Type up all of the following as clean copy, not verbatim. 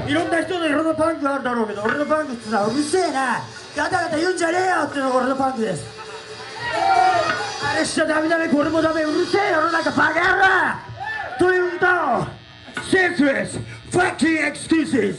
いろんな人のいろんなパンクあるだろうけど、俺のパンクってのはうるせえな、ガタガタ言うんじゃねえよっていうのが俺のパンクです。あれしちゃダメダメ、これもダメ、うるせえ世の中バカ野郎という歌を Senseless Fucking Excuses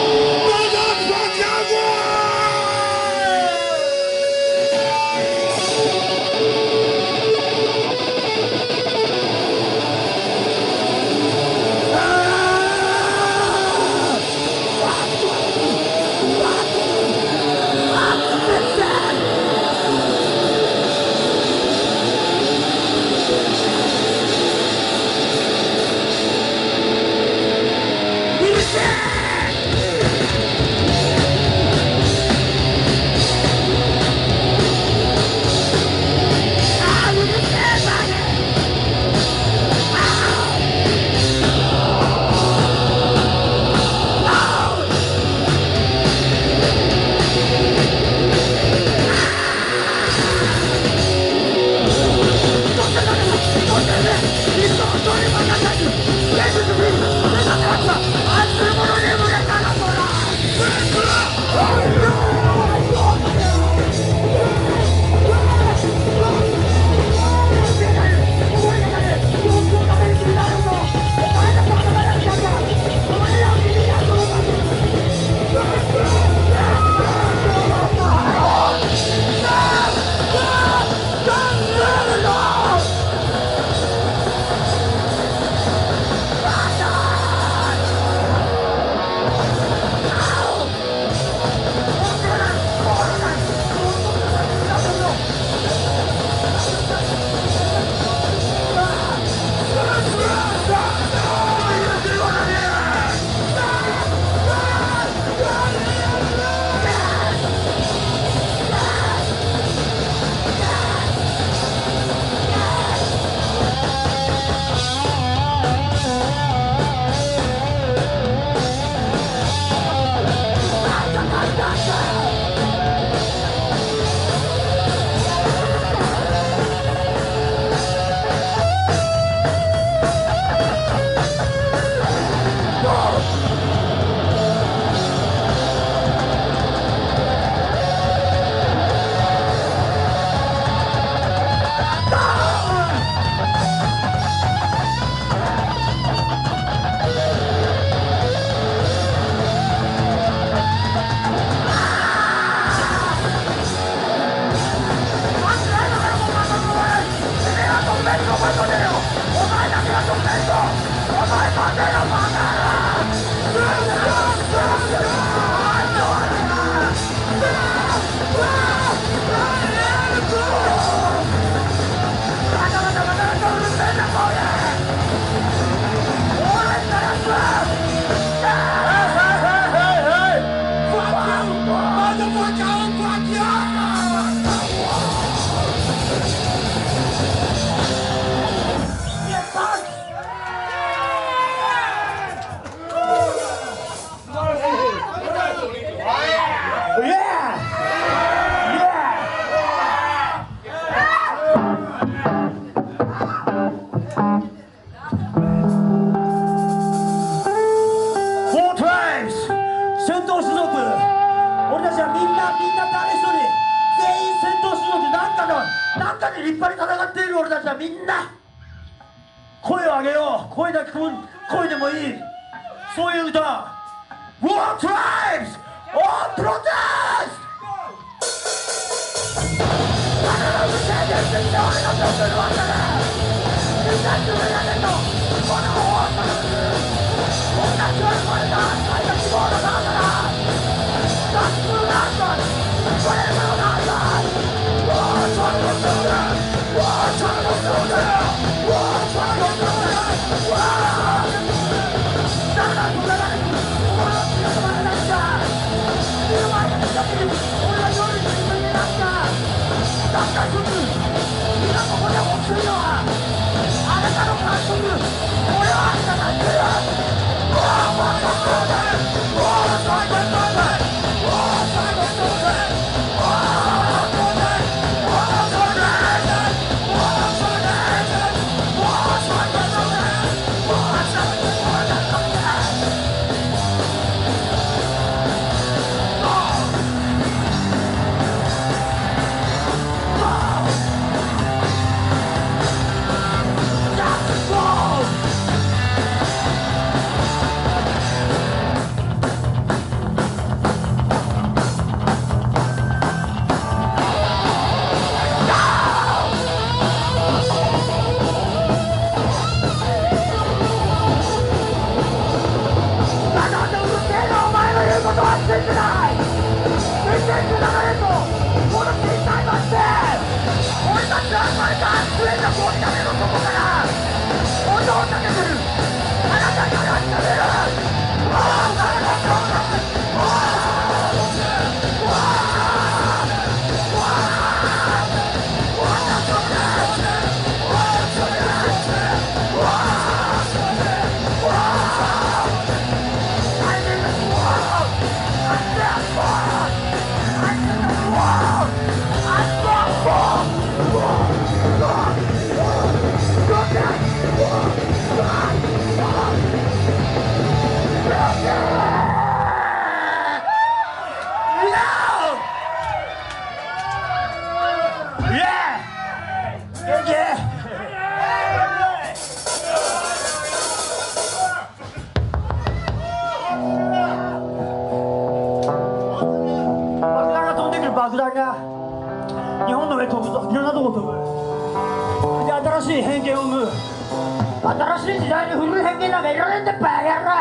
立派に戦っている俺たちはみんな声を上げよう。声だけ声でもいい、そういう歌。 War Tribes on Protest。 だからここで起きるのはあなたの感想ことは信じない。2017年のこの小さい町で俺たちは生まれた全てのゴリラメの底から音をかけてる。あなたに話しかける。爆弾が日本の上飛ぶぞ。いろんなとこ飛ぶ。で新しい偏見を生む。新しい時代に古い偏見なんかいらねえんだバカ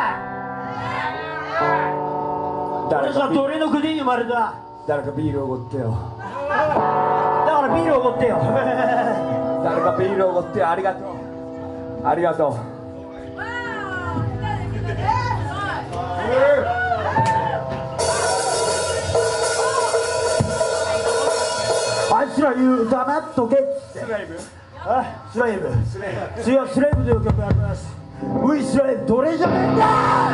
野郎。俺さ鳥の国に生まれた。誰かビールおごってよ。だからビールおごってよ。誰かビールおごってよ。ありがとうありがとう。あいつら言う黙っとけって。スレイブスレイブスレイブという曲あります。ウィスレイブ奴隷じゃねえんだ。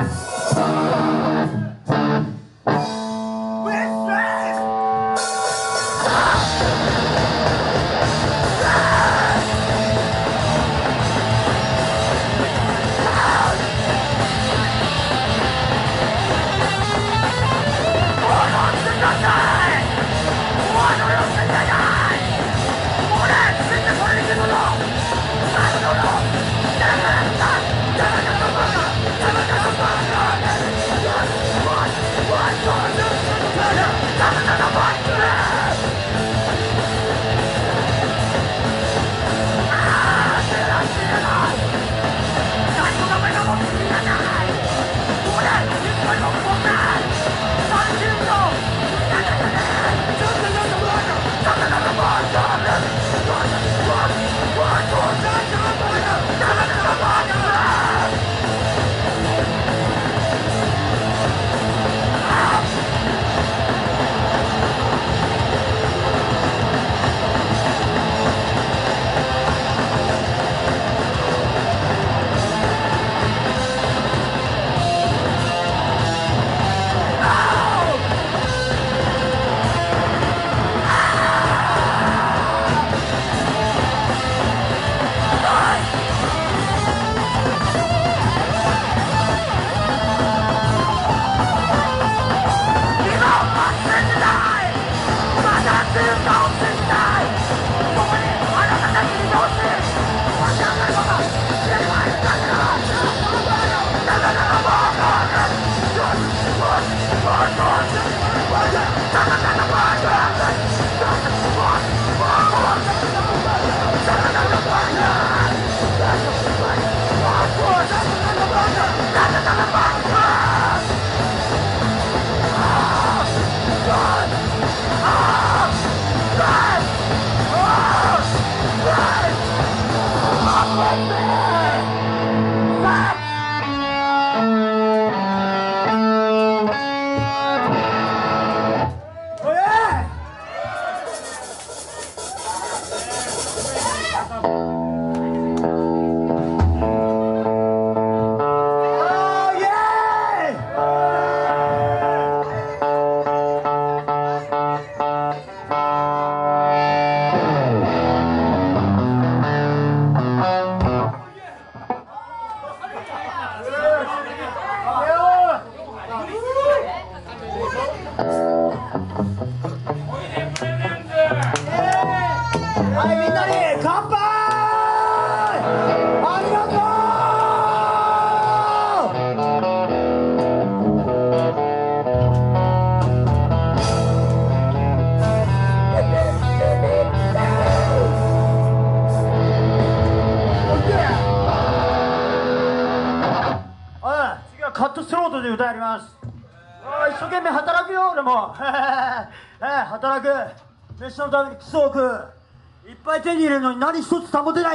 カットスロートで歌います。 おい、一生懸命働くよ俺も働く。飯のためにクソを食う。いっぱい手に入れるのに何一つ保てない。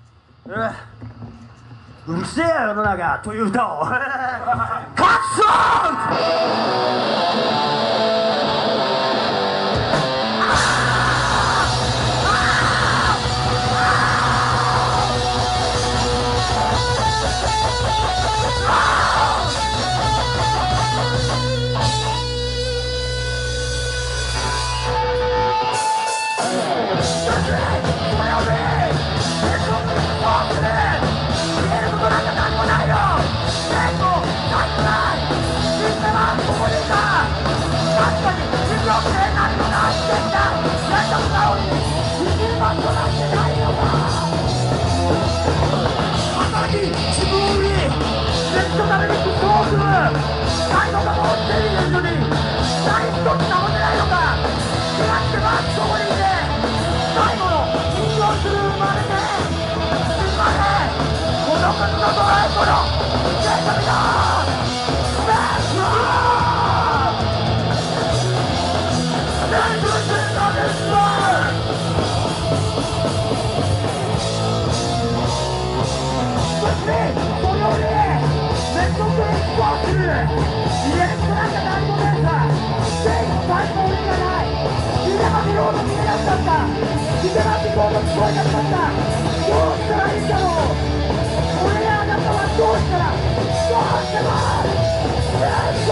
うるせえや世の中という歌をカッソどうしたら